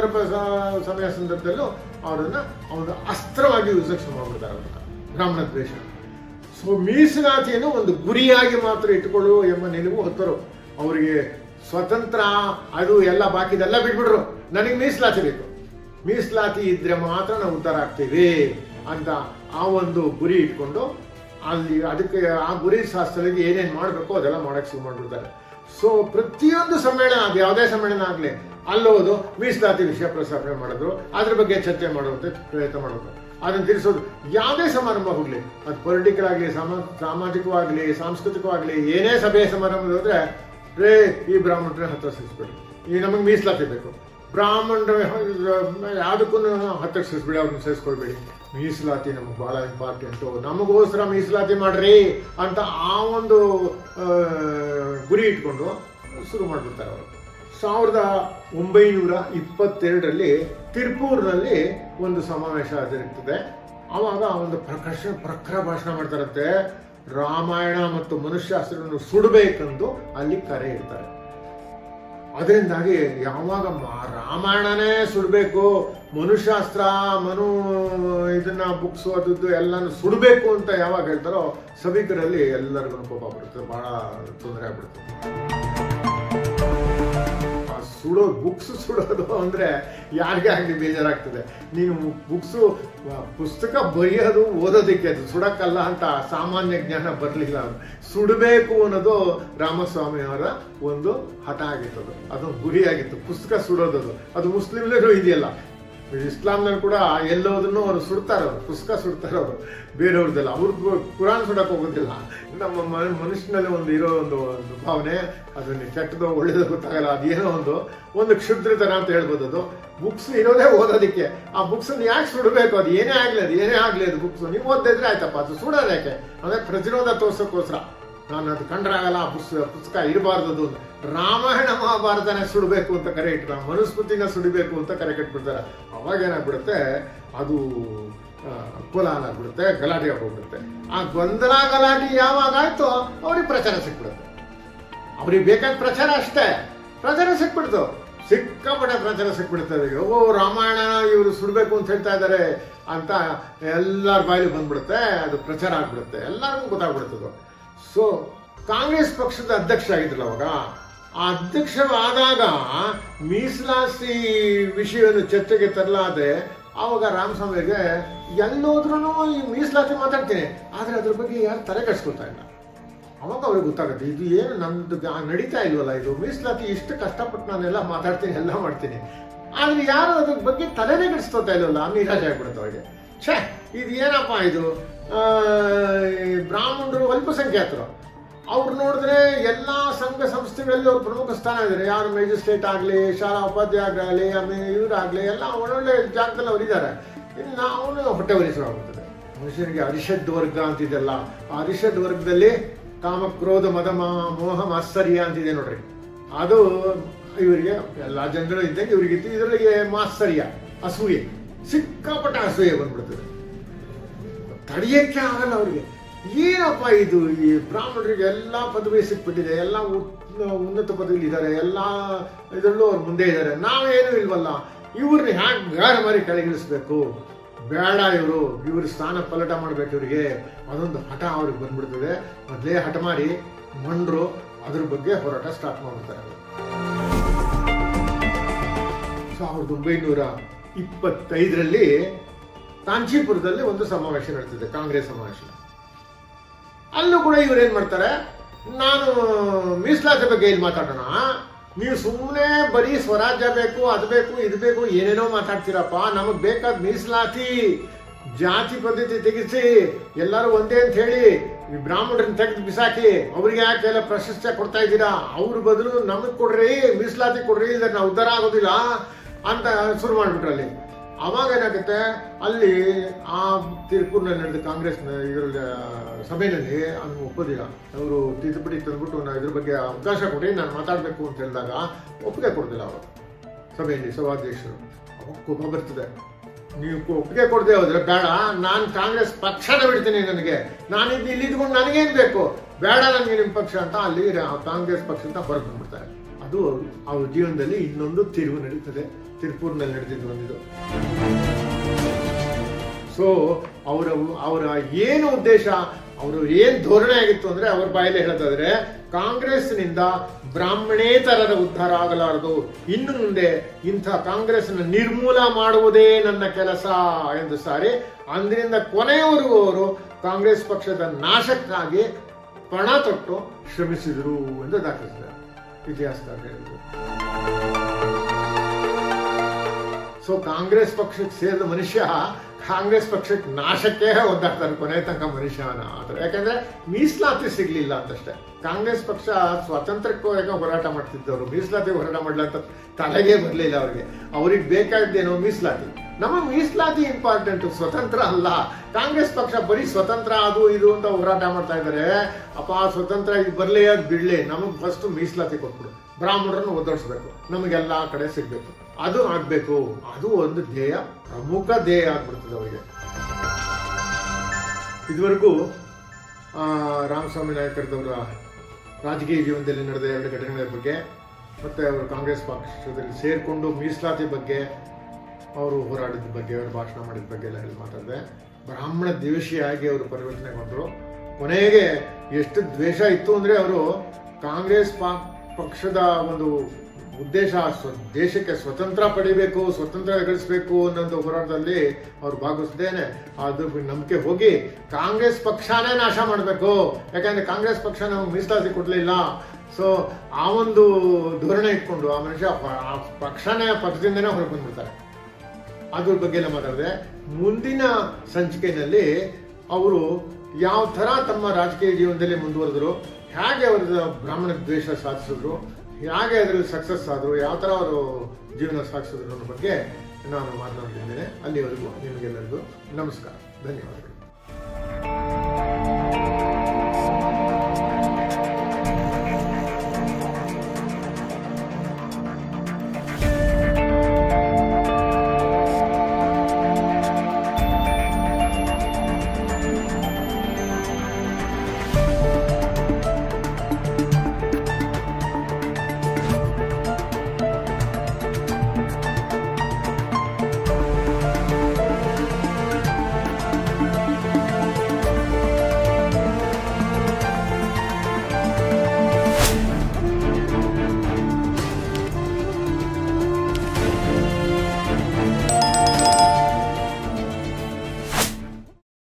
ಸಮಯ ಸಂದರ್ಭದಲ್ಲೂ ಅವರನ್ನ ಒಂದು ಅಸ್ತ್ರವಾಗಿ ಯೂಸಕ್ಕೆ ಮಾಡ್ಬಿಡ್ತಾರೆ ಅವ್ರನ್ನ, ಬ್ರಾಹ್ಮಣ ದ್ವೇಷ. ಸೊ ಮೀಸಲಾತಿಯನ್ನು ಒಂದು ಗುರಿಯಾಗಿ ಮಾತ್ರ ಇಟ್ಟುಕೊಳ್ಳುವ ಎಂಬ ನಿಲುವು ಹೊತ್ತರು. ಅವರಿಗೆ ಸ್ವತಂತ್ರ ಅದು ಎಲ್ಲ ಬಾಕಿದೆಲ್ಲ ಬಿಟ್ಬಿಟ್ರು, ನನಗೆ ಮೀಸಲಾತಿ ಬೇಕು, ಮೀಸಲಾತಿ ಇದ್ರೆ ಮಾತ್ರ ನಾವು ಉದ್ಧಾರ ಆಗ್ತೀವಿ ಅಂತ ಆ ಒಂದು ಗುರಿ ಇಟ್ಕೊಂಡು ಅಲ್ಲಿ ಅದಕ್ಕೆ ಆ ಗುರಿ ಶಾಸ್ತ್ರದಲ್ಲಿ ಏನೇನು ಮಾಡಬೇಕು ಅದೆಲ್ಲ ಮಾಡಕ್ಕೆ ಶುರು ಮಾಡಿಬಿಡ್ತಾರೆ. ಸೊ ಪ್ರತಿಯೊಂದು ಸಮ್ಮೇಳನ, ಅದು ಯಾವುದೇ ಸಮ್ಮೇಳನ ಆಗಲಿ, ಅಲ್ಲೋದು ಮೀಸಲಾತಿ ವಿಷಯ ಪ್ರಸ್ತಾಪನೆ ಮಾಡೋದು, ಅದ್ರ ಬಗ್ಗೆ ಚರ್ಚೆ ಮಾಡುವಂತೆ ಪ್ರಯತ್ನ ಮಾಡೋದು, ಅದನ್ನು ತಿಳಿಸೋದು. ಯಾವುದೇ ಸಮಾರಂಭ ಹೋಗ್ಲಿ, ಅದು ಪೊಲಿಟಿಕಲ್ ಆಗಲಿ, ಸಾಮಾಜಿಕವಾಗಲಿ, ಸಾಂಸ್ಕೃತಿಕವಾಗಲಿ, ಏನೇ ಸಭೆ ಸಮಾರಂಭ ಹೋದ್ರೆ ರೇ ಈ ಬ್ರಾಹ್ಮಣರ ಹತ್ರ ಸೇರಿಸ್ಬೇಡಿ, ಈ ನಮಗೆ ಮೀಸಲಾತಿ ಬೇಕು, ಬ್ರಾಹ್ಮಣರ ಯಾವುದಕ್ಕೂ ಹತ್ತಿರ ಸೇರಿಸ್ಬೇಡಿ, ಅವ್ರನ್ನ ಸೇರಿಸ್ಕೊಳ್ಬೇಡಿ, ಮೀಸಲಾತಿ ನಮಗೆ ಬಹಳ ಇಂಪಾರ್ಟೆಂಟು, ನಮಗೋಸ್ಕರ ಮೀಸಲಾತಿ ಮಾಡ್ರಿ ಅಂತ ಆ ಒಂದು ಗುರಿ ಇಟ್ಕೊಂಡು ಶುರು ಮಾಡಿಬಿಡ್ತಾರೆ ಅವರು. 1922ರಲ್ಲಿ ತಿರುಪೂರ್ನಲ್ಲಿ ಒಂದು ಸಮಾವೇಶ ಜರುಗ್ತದೆ. ಆವಾಗ ಒಂದು ಪ್ರಖರ ಭಾಷಣ ಮಾಡ್ತಾರಂತೆ. ರಾಮಾಯಣ ಮತ್ತು ಮನುಷ್ಯಾಸ್ತ್ರವನ್ನು ಸುಡಬೇಕೆಂದು ಅಲ್ಲಿ ಕರೆ ಇಡ್ತಾರೆ. ಅದರಿಂದಾಗಿ ಯಾವಾಗ ರಾಮಾಯಣನೇ ಸುಡಬೇಕು, ಮನುಶಾಸ್ತ್ರ ಇದನ್ನ ಬುಕ್ಸು ಅದು ಎಲ್ಲಾನು ಸುಡಬೇಕು ಅಂತ ಯಾವಾಗ ಹೇಳ್ತಾರೋ ಸಭಿಕರಲ್ಲಿ ಎಲ್ಲರಿಗೂ ಕೋಪ ಬರುತ್ತೆ, ಬಹಳ ತೊಂದರೆ ಆಗ್ಬಿಡುತ್ತೆ. ಬುಕ್ಸ್ ಸುಡೋದು ಅಂದ್ರೆ ಯಾರಿಗೆ ಆಗಲಿ ಬೇಜಾರಾಗ್ತದೆ. ನೀನು ಪುಸ್ತಕ ಬರೆಯೋದು ಓದೋದಕ್ಕೆ, ಅದು ಸುಡಕ್ಕಲ್ಲ ಅಂತ ಸಾಮಾನ್ಯ ಜ್ಞಾನ ಬರಲಿಲ್ಲ. ಅದು ಸುಡಬೇಕು ಅನ್ನೋದು ರಾಮಸ್ವಾಮಿ ಅವರ ಒಂದು ಹಠ ಆಗಿತ್ತು, ಅದೊಂದು ಗುರಿಯಾಗಿತ್ತು, ಪುಸ್ತಕ ಸುಡೋದು. ಅದು ಮುಸ್ಲಿಮ್ನಲ್ಲೂ ಇದೆಯಲ್ಲ, ಇಸ್ಲಾಂನಲ್ಲಿ ಕೂಡ ಎಲ್ಲೋದನ್ನು ಅವರು ಸುಡ್ತಾರೆ, ಅವರು ಪುಸ್ತಕ ಸುಡ್ತಾರೆ, ಅವರು ಬೇರೆಯವ್ರದ್ದೆಲ್ಲ. ಅವ್ರಿಗೆ ಕುರಾನ್ ಸುಡಕ್ಕೆ ಹೋಗೋದಿಲ್ಲ. ನಮ್ಮ ಮನುಷ್ಯನಲ್ಲಿ ಇರೋ ಒಂದು ಭಾವನೆ, ಅದನ್ನ ಕೆಟ್ಟದೋ ಒಳ್ಳೇದೋ ಗೊತ್ತಾಗಲ್ಲ, ಅದೇನೋ ಒಂದು ಕ್ಷುದ್ರತನ ಅಂತ ಹೇಳ್ಬೋದು. ಅದು ಬುಕ್ಸ್ ಇರೋದೇ ಓದೋದಕ್ಕೆ. ಆ ಬುಕ್ಸ್ ಯಾಕೆ ಸುಡಬೇಕು? ಅದು ಏನೇ ಆಗ್ಲಿ ಅದು ಬುಕ್ಸ್ ನೀವು ಓದಿದ್ರೆ ಆಯ್ತಪ್ಪ, ಅದು ಸುಡೋದು ಯಾಕೆ ಅಂದ್ರೆ ಪ್ರತಿರೋಧ ತೋರ್ಸೋಕ್ಕೋಸ್ಕರ. ನಾನು ಅದು ಕಂಡ್ರಾಗಲ್ಲ, ಪುಸ್ತಕ ಇರಬಾರ್ದು. ರಾಮಾಯಣ ಮಹಾಭಾರತನೇ ಸುಡಬೇಕು ಅಂತ ಕರೆ ಇಟ್ಟ, ಮನುಸ್ಮೃತಿನ ಸುಡಬೇಕು ಅಂತ ಕರೆ ಕಟ್ಬಿಡ್ತಾರೆ. ಅವಾಗ ಏನಾಗ್ಬಿಡುತ್ತೆ, ಅದು ಕೋಲಾಹಲ ಆಗ್ಬಿಡುತ್ತೆ, ಗಲಾಟೆ ಹೋಗ್ಬಿಡುತ್ತೆ. ಆ ಗೊಂದಲ ಗಲಾಟೆ ಯಾವಾಗ ಆಯ್ತೋ ಅವ್ರಿಗೆ ಪ್ರಚಾರ ಸಿಕ್ಬಿಡುತ್ತೆ. ಅವ್ರಿಗೆ ಬೇಕಾದ ಪ್ರಚಾರ ಅಷ್ಟೇ, ಪ್ರಚಾರ ಸಿಕ್ಬಿಡ್ತು, ಸಿಕ್ಕಾಪಟ್ಟೆ ಪ್ರಚಾರ ಸಿಕ್ಬಿಡ್ತದೆ. ರಾಮಾಯಣ ಇವರು ಸುಡಬೇಕು ಅಂತ ಹೇಳ್ತಾ ಇದ್ದಾರೆ ಅಂತ ಎಲ್ಲರ ಬಾಯಲ್ಲಿ ಬಂದ್ಬಿಡುತ್ತೆ, ಅದು ಪ್ರಚಾರ ಆಗ್ಬಿಡುತ್ತೆ, ಎಲ್ಲರಿಗೂ ಗೊತ್ತಾಗ್ಬಿಡ್ತದೆ. ಸೊ ಕಾಂಗ್ರೆಸ್ ಪಕ್ಷದ ಅಧ್ಯಕ್ಷ ಆಗಿದ್ರಲ್ಲ ಅವಾಗ, ಆ ಅಧ್ಯಕ್ಷವಾದಾಗ ಮೀಸಲಾತಿ ವಿಷಯವನ್ನು ಚರ್ಚೆಗೆ ತರಲಾದೆ. ಆವಾಗ ರಾಮಸ್ವಾಮಿಗೆ ಎಲ್ಲೋದ್ರೂ ಈ ಮೀಸಲಾತಿ ಮಾತಾಡ್ತೀನಿ, ಆದ್ರೆ ಅದ್ರ ಬಗ್ಗೆ ಯಾರು ತಲೆ ಕೆಡಿಸ್ಕೊಳ್ತಾ ಇಲ್ಲ. ಅವಾಗ ಅವ್ರಿಗೆ ಗೊತ್ತಾಗುತ್ತೆ, ಇದು ಏನು ನಮ್ದು ನಡೀತಾ ಇಲ್ವಲ್ಲ, ಇದು ಮೀಸಲಾತಿ ಇಷ್ಟು ಕಷ್ಟಪಟ್ಟು ನಾನೆಲ್ಲ ಮಾತಾಡ್ತೀನಿ, ಎಲ್ಲ ಮಾಡ್ತೀನಿ, ಆದ್ರೆ ಯಾರು ಅದ್ರ ಬಗ್ಗೆ ತಲೆನೇ ಕೆಡಿಸ್ಕೊಳ್ತಾ ಇಲ್ವಲ್ಲ, ನಿರಾಶೆ ಆಗ್ಬಿಡುತ್ತೆ ಅವ್ರಿಗೆ. ಇದು ಏನಪ್ಪ ಇದು, ಬ್ರಾಹ್ಮಣರು ಅಲ್ಪಸಂಖ್ಯಾತರು, ಅವ್ರು ನೋಡಿದ್ರೆ ಎಲ್ಲ ಸಂಘ ಸಂಸ್ಥೆಗಳಲ್ಲಿ ಅವ್ರು ಪ್ರಮುಖ ಸ್ಥಾನ ಇದ್ದಾರೆ. ಯಾರು ಮ್ಯಾಜಿಸ್ಟ್ರೇಟ್ ಆಗಲಿ, ಶಾಲಾ ಉಪಾಧ್ಯಾಯರಾಗಲಿ, ಆಮೇಲೆ ಇವರಾಗಲಿ, ಎಲ್ಲ ಒಳ್ಳೊಳ್ಳೆ ಜಾಗದಲ್ಲಿ ಅವರಿದ್ದಾರೆ. ಇನ್ನು ಅವನು ಹೊಟ್ಟೆ ಹೊರಿಸುವಾಗುತ್ತದೆ. ಮನುಷ್ಯನಿಗೆ ಅರಿಷಡ್ ವರ್ಗ ಅಂತಿದೆಲ್ಲ, ಆ ಅರಿಷಡ್ ವರ್ಗದಲ್ಲಿ ಕಾಮ ಕ್ರೋಧ ಮದ ಮೋಹ ಮಾತ್ಸರ್ಯ ಅಂತಿದೆ ನೋಡ್ರಿ. ಅದು ಇವರಿಗೆ ಎಲ್ಲ ಜನರು ಇದ್ದಂಗೆ ಇವರಿಗಿತ್ತು. ಇದರಲ್ಲಿ ಮಾತ್ಸರ್ಯ, ಅಸೂಯೆ, ಸಿಕ್ಕಾಪಟ್ಟ ಅಸೂಯೆ ಬಂದ್ಬಿಡ್ತದೆ, ತಡೆಯಕ್ಕೆ ಆಗಲ್ಲ ಅವ್ರಿಗೆ. ಏನಪ್ಪ ಇದು, ಈ ಬ್ರಾಹ್ಮಣರಿಗೆ ಎಲ್ಲ ಪದವಿ ಸಿಕ್ಬಿಟ್ಟಿದೆ, ಎಲ್ಲ ಉನ್ನತ ಪದವಿಲಿ ಇದ್ದಾರೆ, ಎಲ್ಲ ಇದರಲ್ಲೂ ಅವ್ರು ಮುಂದೆ ಇದ್ದಾರೆ, ನಾವೇನು ಇಲ್ವಲ್ಲ, ಇವ್ರನ್ನ ಹ್ಯಾಕ್ ಗಾಢ ಮಾರಿ ಕೆಳಗಿಳಿಸ್ಬೇಕು, ಬೇಡ ಇವ್ರ ಸ್ಥಾನ ಪಲಟ ಮಾಡ್ಬೇಕು ಇವರಿಗೆ, ಅದೊಂದು ಹಠ ಅವ್ರಿಗೆ ಬಂದ್ಬಿಡ್ತದೆ. ಮೊದಲೇ ಹಠ ಮಾರಿ ಮಂಡ್ರು ಅದ್ರ ಬಗ್ಗೆ ಹೋರಾಟ ಸ್ಟಾರ್ಟ್ ಮಾಡ್ತಾರೆ. 1925ರಲ್ಲಿ ಕಾಂಚೀಪುರದಲ್ಲಿ ಒಂದು ಸಮಾವೇಶ ನಡೆದಿದೆ, ಕಾಂಗ್ರೆಸ್ ಸಮಾವೇಶ. ಅಲ್ಲೂ ಕೂಡ ಇವ್ರು ಏನ್ ಮಾಡ್ತಾರೆ, ನಾನು ಮೀಸಲಾತಿ ಬಗ್ಗೆ ಇಲ್ಲಿ ಮಾತಾಡೋಣ, ನೀವು ಸುಮ್ಮನೆ ಬರೀ ಸ್ವರಾಜ್ಯ ಬೇಕು, ಅದು ಬೇಕು, ಇದು ಬೇಕು, ಏನೇನೋ ಮಾತಾಡ್ತೀರಪ್ಪ, ನಮಗ್ ಬೇಕಾದ ಮೀಸಲಾತಿ, ಜಾತಿ ಪದ್ಧತಿ ತೆಗಿಸಿ, ಎಲ್ಲರೂ ಒಂದೇ ಅಂತ ಹೇಳಿ ಬ್ರಾಹ್ಮಣರನ್ನ ತೆಗೆದು ಬಿಸಾಕಿ ಅವ್ರಿಗೆ ಯಾಕೆಲ್ಲ ಪ್ರಶಸ್ತಿ ಕೊಡ್ತಾ ಇದ್ದೀರಾ, ಅವ್ರ ಬದಲು ನಮಗ್ ಕೊಡ್ರಿ, ಮೀಸಲಾತಿ ಕೊಡ್ರಿ, ಇಲ್ಲ ನಾವು ಉದ್ಧಾರ ಆಗೋದಿಲ್ಲ ಅಂತ ಶುರು ಮಾಡ್ಬಿಟ್ರು. ಅಲ್ಲಿ ಅವಾಗ ಏನಾಗುತ್ತೆ, ಅಲ್ಲಿ ಆ ತಿರುಪೂರ್ನಲ್ಲಿ ನಡೆದ ಕಾಂಗ್ರೆಸ್ ಇದರಲ್ಲಿ ಸಭೆಯಲ್ಲಿ ಅದನ್ನು ಒಪ್ಪೋದಿಲ್ಲ. ಅವರು ತಿದ್ದುಪಡಿ ತಂದ್ಬಿಟ್ಟು ಇದ್ರ ಬಗ್ಗೆ ಅವಕಾಶ ಕೊಡಿ, ನಾನು ಮಾತಾಡಬೇಕು ಅಂತ ಹೇಳಿದಾಗ ಒಪ್ಪಿಗೆ ಕೊಡೋದಿಲ್ಲ ಅವರು ಸಭೆಯಲ್ಲಿ ಸಭಾಧ್ಯಕ್ಷರು. ಅವಾಗ ಕೋಪ ಬರ್ತದೆ, ನೀವು ಒಪ್ಪಿಗೆ ಕೊಡದೆ ಹೋದ್ರೆ ಬೇಡ, ನಾನು ಕಾಂಗ್ರೆಸ್ ಪಕ್ಷನ ಬಿಡ್ತೀನಿ, ನಾನು ಇಲ್ಲಿ ಇದ್ಕೊಂಡು ನನಗೇನು ಬೇಕು, ಬೇಡ ನನಗೆ ನಿಮ್ಮ ಪಕ್ಷ ಅಂತ ಅಲ್ಲಿ ಕಾಂಗ್ರೆಸ್ ಪಕ್ಷ ಅಂತ ಹೊರಗೆ ಬಂದ್ಬಿಡ್ತಾರೆ. ಅದು ಅವ್ರ ಜೀವನದಲ್ಲಿ ಇನ್ನೊಂದು ತಿರುವು ನಡೀತದೆ. ತಿರುಪೂರ್ನಲ್ಲಿ ನಡೆದಿದ್ದು ಒಂದಿದು. ಸೊ ಅವರ ಏನು ಉದ್ದೇಶ, ಅವರು ಏನ್ ಧೋರಣೆ ಆಗಿತ್ತು ಅಂದ್ರೆ, ಅವ್ರ ಬಾಯಲ್ಲಿ ಹೇಳೋದಾದ್ರೆ, ಕಾಂಗ್ರೆಸ್ನಿಂದ ಬ್ರಾಹ್ಮಣೇತರರ ಉದ್ಧಾರ ಆಗಲಾರದು, ಇನ್ನು ಮುಂದೆ ಇಂಥ ಕಾಂಗ್ರೆಸ್ ನಿರ್ಮೂಲ ಮಾಡುವುದೇ ನನ್ನ ಕೆಲಸ ಎಂದು ಸಾರಿ ಅಂದಿನಿಂದ ಕೊನೆಯವರೆಗೂ ಅವರು ಕಾಂಗ್ರೆಸ್ ಪಕ್ಷದ ನಾಶಕ್ಕಾಗಿ ಪಣ ತೊಟ್ಟು ಶ್ರಮಿಸಿದರು ಎಂದು ದಾಖಲಿಸಿದ್ದಾರೆ ಇತಿಹಾಸಕಾರ ಹೇಳಿದರು. ಸೊ ಕಾಂಗ್ರೆಸ್ ಪಕ್ಷಕ್ಕೆ ಸೇರಿದ ಮನುಷ್ಯ ಕಾಂಗ್ರೆಸ್ ಪಕ್ಷಕ್ಕೆ ನಾಶಕ್ಕೆ ಒದ್ದಾಡ್ತಾನೆ ಕೊನೆ ತನಕ ಮನುಷ್ಯನ ಆತರ. ಯಾಕಂದ್ರೆ ಮೀಸಲಾತಿ ಸಿಗ್ಲಿಲ್ಲ ಅಂತಷ್ಟೇ. ಕಾಂಗ್ರೆಸ್ ಪಕ್ಷ ಸ್ವಾತಂತ್ರ್ಯಕ್ಕೋಗ ಹೋರಾಟ ಮಾಡ್ತಿದ್ದವರು, ಮೀಸಲಾತಿ ಹೋರಾಟ ಮಾಡ್ಲ ಅಂತ ತಲೆಗೆ ಬರಲಿಲ್ಲ ಅವ್ರಿಗೆ. ಅವ್ರಿಗೆ ಬೇಕಾದ್ದೇನೋ ಮೀಸಲಾತಿ. ನಮಗೆ ಮೀಸಲಾತಿ ಇಂಪಾರ್ಟೆಂಟ್, ಸ್ವತಂತ್ರ ಅಲ್ಲ. ಕಾಂಗ್ರೆಸ್ ಪಕ್ಷ ಬರೀ ಸ್ವತಂತ್ರ ಅದು ಇದು ಅಂತ ಹೋರಾಟ ಮಾಡ್ತಾ ಇದ್ದಾರೆ. ಅಪ್ಪ ಸ್ವತಂತ್ರ ಇದು ಬರ್ಲೇ ಅದು ಬಿಡ್ಲಿ, ನಮಗ್ ಫಸ್ಟ್ ಮೀಸಲಾತಿ ಕೊಟ್ಬಿಡು, ಬ್ರಾಹ್ಮಣರನ್ನು ಒದ್ದಾಡಿಸ್ಬೇಕು, ನಮಗೆಲ್ಲಾ ಕಡೆ ಸಿಗ್ಬೇಕು, ಅದು ಆಗ್ಬೇಕು. ಅದು ಒಂದು ಧ್ಯೇಯ, ಪ್ರಮುಖ ಧ್ಯೇಯ ಆಗ್ಬಿಡ್ತದೆ ಅವರಿಗೆ. ಇದುವರೆಗೂ ರಾಮಸ್ವಾಮಿ ನಾಯಕರದವರ ರಾಜಕೀಯ ಜೀವನದಲ್ಲಿ ನಡೆದ 2 ಘಟನೆಗಳ ಬಗ್ಗೆ, ಮತ್ತೆ ಅವರು ಕಾಂಗ್ರೆಸ್ ಪಕ್ಷದಲ್ಲಿ ಸೇರ್ಕೊಂಡು ಮೀಸಲಾತಿ ಬಗ್ಗೆ ಅವರು ಹೋರಾಡಿದ ಬಗ್ಗೆ, ಅವರು ಭಾಷಣ ಮಾಡಿದ ಬಗ್ಗೆ ಎಲ್ಲ ಹೇಳಿ ಮಾತಾಡಿದೆ. ಬ್ರಾಹ್ಮಣ ದ್ವೇಷಿಯಾಗಿ ಅವರು ಪರಿವರ್ತನೆಗೊಂಡರು. ಕೊನೆಗೆ ಎಷ್ಟು ದ್ವೇಷ ಇತ್ತು ಅಂದ್ರೆ, ಅವರು ಕಾಂಗ್ರೆಸ್ ಪಕ್ಷದ ಒಂದು ಉದ್ದೇಶ ದೇಶಕ್ಕೆ ಸ್ವತಂತ್ರ ಪಡಿಬೇಕು, ಸ್ವತಂತ್ರ ಗಳಿಸಬೇಕು ಅನ್ನೋ ಹೋರಾಟದಲ್ಲಿ ಅವ್ರು ಭಾಗವಹಿಸದೇನೆ ಅದು ನಂಬಿಕೆ ಹೋಗಿ ಕಾಂಗ್ರೆಸ್ ಪಕ್ಷನೇ ನಾಶ ಮಾಡಬೇಕು, ಯಾಕಂದ್ರೆ ಕಾಂಗ್ರೆಸ್ ಪಕ್ಷ ನಮ್ಗೆ ಮೀಸಲಾತಿ ಕೊಡ್ಲಿಲ್ಲ. ಸೊ ಆ ಒಂದು ಧೋರಣೆ ಇಟ್ಕೊಂಡು ಆ ಮನುಷ್ಯ ಆ ಪಕ್ಷದಿಂದನೇ ಹೊರಗೆ ಬಂದ್ಬಿಡ್ತಾರೆ. ಅದ್ರ ಬಗ್ಗೆ ಎಲ್ಲ ಮಾತಾಡಿದೆ. ಮುಂದಿನ ಸಂಚಿಕೆಯಲ್ಲಿ ಅವರು ಯಾವ ತರ ತಮ್ಮ ರಾಜಕೀಯ ಜೀವನದಲ್ಲಿ ಮುಂದುವರೆದ್ರು, ಹೇಗೆ ಅವರ ಬ್ರಾಹ್ಮಣ ದ್ವೇಷ ಸಾಧಿಸಿದ್ರು, ಹೇಗೆ ಅದರಲ್ಲಿ ಸಕ್ಸಸ್ ಆದರು, ಯಾವ ಥರ ಅವರು ಜೀವನ ಸಾಗಿಸಿದ್ರು ಅನ್ನೋ ಬಗ್ಗೆ ನಾನು ಮಾತನಾಡ್ತಿದ್ದೇನೆ. ಅಲ್ಲಿವರೆಗೂ ನಿಮಗೆಲ್ಲರಿಗೂ ನಮಸ್ಕಾರ, ಧನ್ಯವಾದಗಳು.